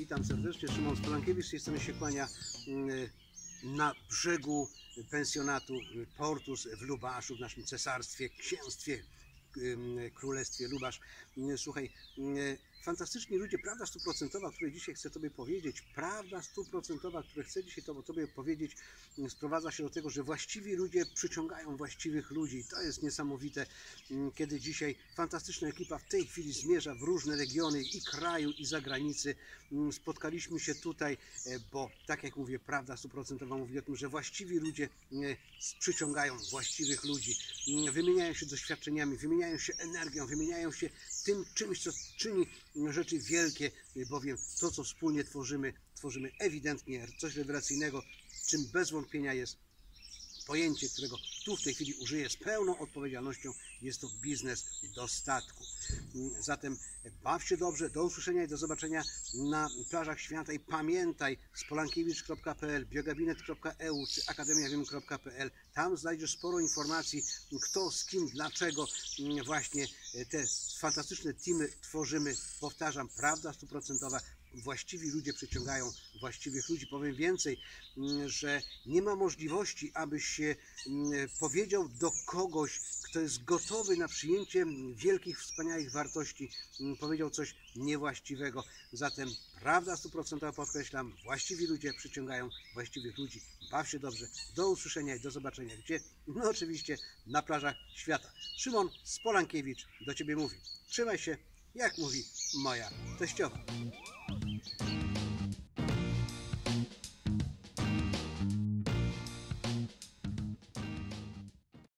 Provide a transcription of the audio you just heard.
Witam serdecznie, Szymon Spolankiewicz, z tej strony się kłania na brzegu pensjonatu Portus w Lubaszu, w naszym cesarstwie, księstwie, królestwie Lubasz. Słuchaj, fantastyczni ludzie, prawda stuprocentowa, o której dzisiaj chcę Tobie powiedzieć, prawda stuprocentowa, której chcę dzisiaj Tobie powiedzieć, sprowadza się do tego, że właściwi ludzie przyciągają właściwych ludzi. To jest niesamowite, kiedy dzisiaj fantastyczna ekipa w tej chwili zmierza w różne regiony i kraju, i zagranicy. Spotkaliśmy się tutaj, bo tak jak mówię, prawda stuprocentowa mówi o tym, że właściwi ludzie przyciągają właściwych ludzi, wymieniają się doświadczeniami, wymieniają się energią, wymieniają się tym czymś, co czyni rzeczy wielkie, bowiem to, co wspólnie tworzymy ewidentnie coś rewelacyjnego, czym bez wątpienia jest pojęcie, którego tu w tej chwili użyję z pełną odpowiedzialnością, jest to biznes dostatku. Zatem baw się dobrze, do usłyszenia i do zobaczenia na plażach świata i pamiętaj, spolankiewicz.pl, biogabinet.eu czy akademiawiem.pl, tam znajdziesz sporo informacji, kto, z kim, dlaczego właśnie te fantastyczne teamy tworzymy. Powtarzam, prawda stuprocentowa. Właściwi ludzie przyciągają właściwych ludzi. Powiem więcej, że nie ma możliwości, abyś się powiedział do kogoś, kto jest gotowy na przyjęcie wielkich, wspaniałych wartości, powiedział coś niewłaściwego. Zatem prawda stuprocentowa, podkreślam, właściwi ludzie przyciągają właściwych ludzi. Baw się dobrze. Do usłyszenia i do zobaczenia. Gdzie? No oczywiście na plażach świata. Szymon Spolankiewicz do Ciebie mówi. Trzymaj się, jak mówi moja teściowa.